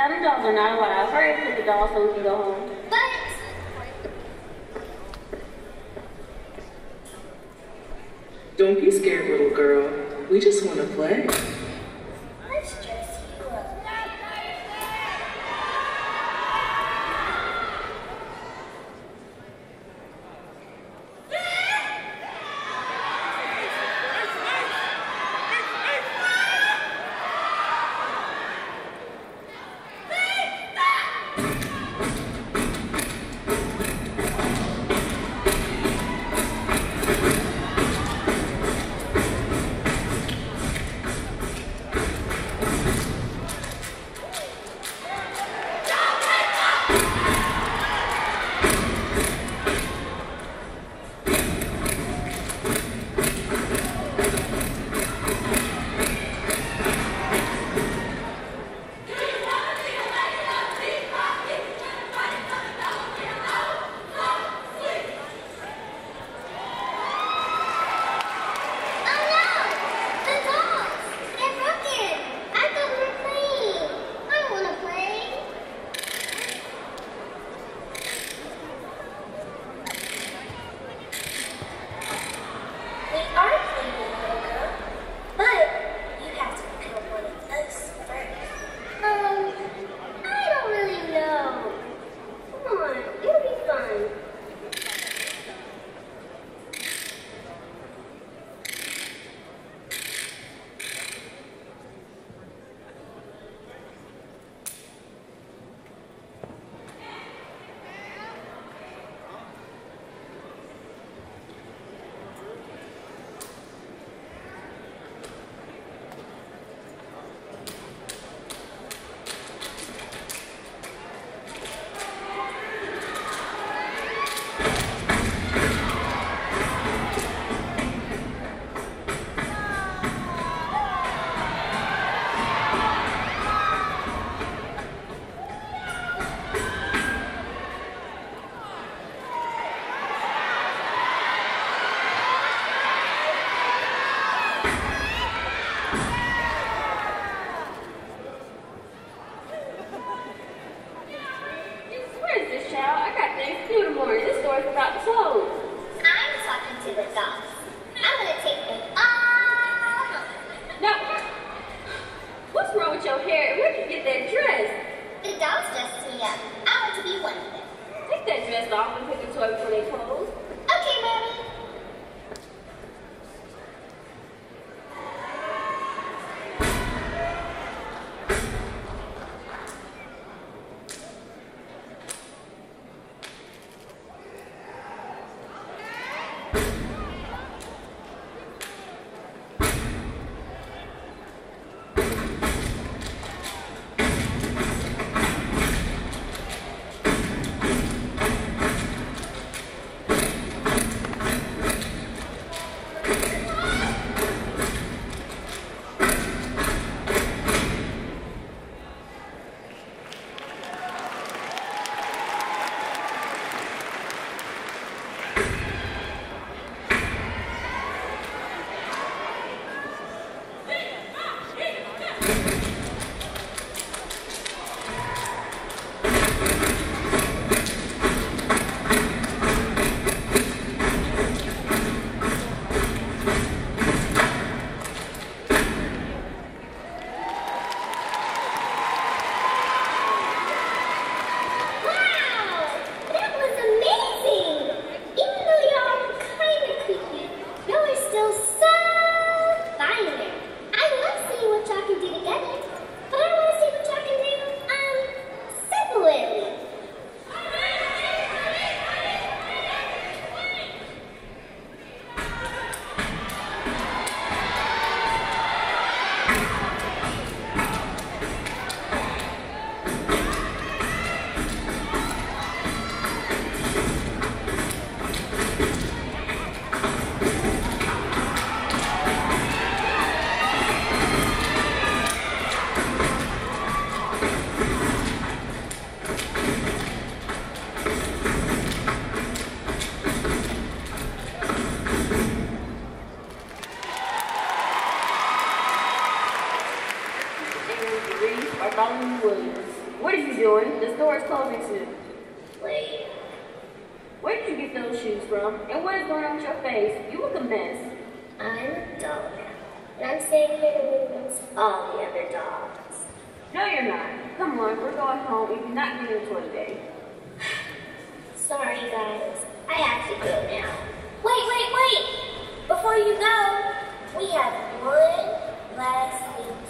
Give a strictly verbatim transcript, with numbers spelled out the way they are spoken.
Adam dolls are not allowed. Hurry up with the dolls so we can go home. But... Don't be scared, little girl. We just want to play. Let's just look. clothes ain't new. Wait. Where did you get those shoes from? And what is going on with your face? You look a mess. I'm a dog now. And I'm staying here to move amongst all the other dogs. No, you're not. Come on, we're going home. We do not get into it today. Sorry, guys. I have to go now. Wait, wait, wait! Before you go, we have one last thing